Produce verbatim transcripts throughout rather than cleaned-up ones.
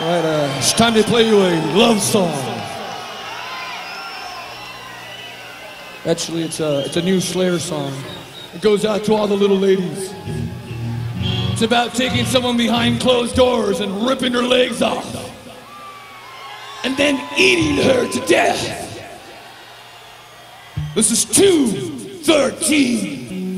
Alright, uh, it's time to play you a love song. Actually, it's a, it's a new Slayer song. It goes out to all the little ladies. It's about taking someone behind closed doors and ripping her legs off. And then eating her to death. This is two thirteen.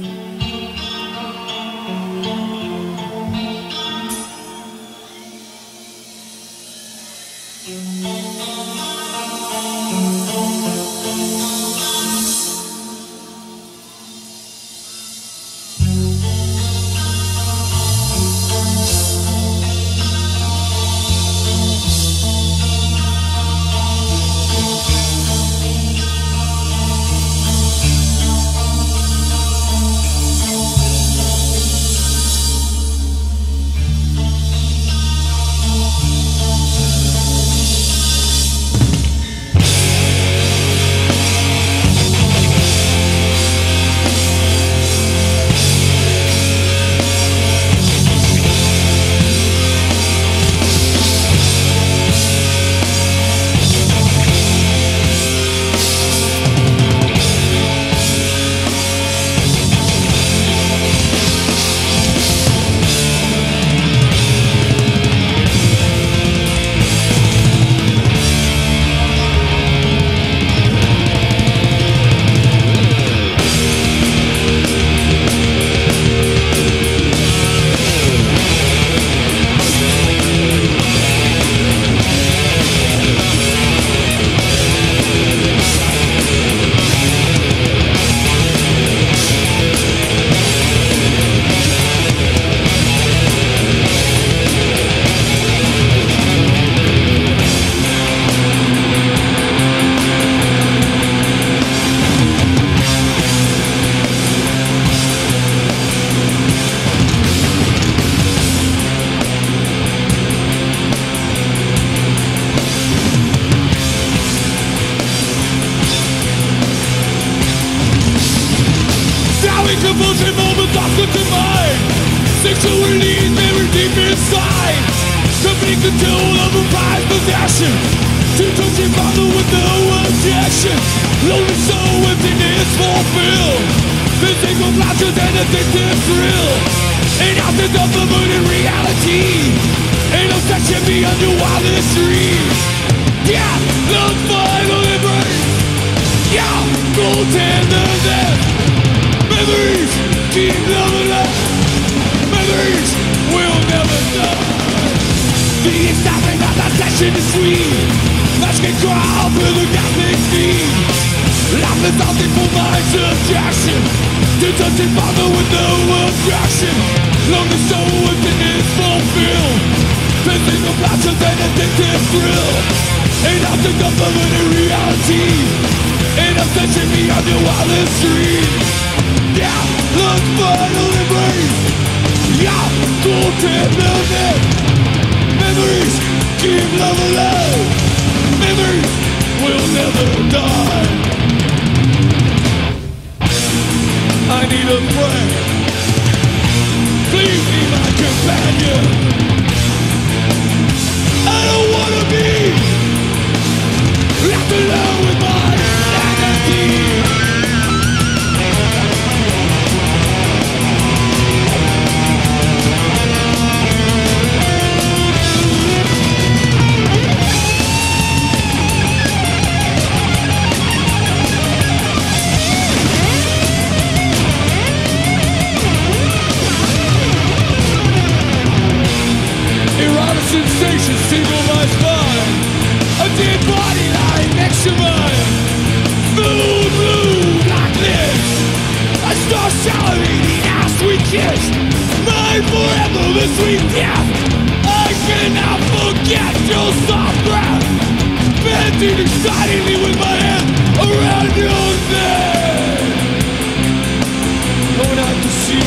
Bullshit moments often to mine. Sexuality is very deep inside. Complete control of a prized possession. To touch your father with no objection. Lonely soul, emptiness fulfilled. Physical flashes and addictive thrill. An absence of the moon in reality. An obsession beyond your wildest dreams. Yeah, the final embrace. Yeah, gold tenderness. Memories keep loving us. Memories will never die. The excitement of that session is sweet. Match can crawl through the gasping steam. Life is something for my subjection. To touch and father with no objection. Long as so emptiness fulfilled. Physical passions and addictive thrill. An object of limited reality. An obsession beyond your wildest dreams. Yeah, the final embrace. Yeah, gold tenderness. Memories keep love alive. Memories will never die. I need a friend. Please be my companion. I don't wanna be left alone with my sanity. Sensation tingle my spine. A dead body lying next to mine. Blue, blue, like this. A star salivating our sweet kiss. Mine forever, the sweet death. I cannot forget your soft breath. Bending excitedly with my hand around your neck. Going out to see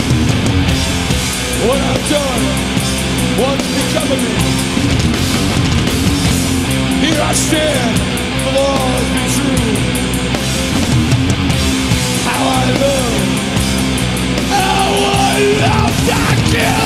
what I've done. What's become of me? Here I stand, the laws be true. How I love, how I love that kill.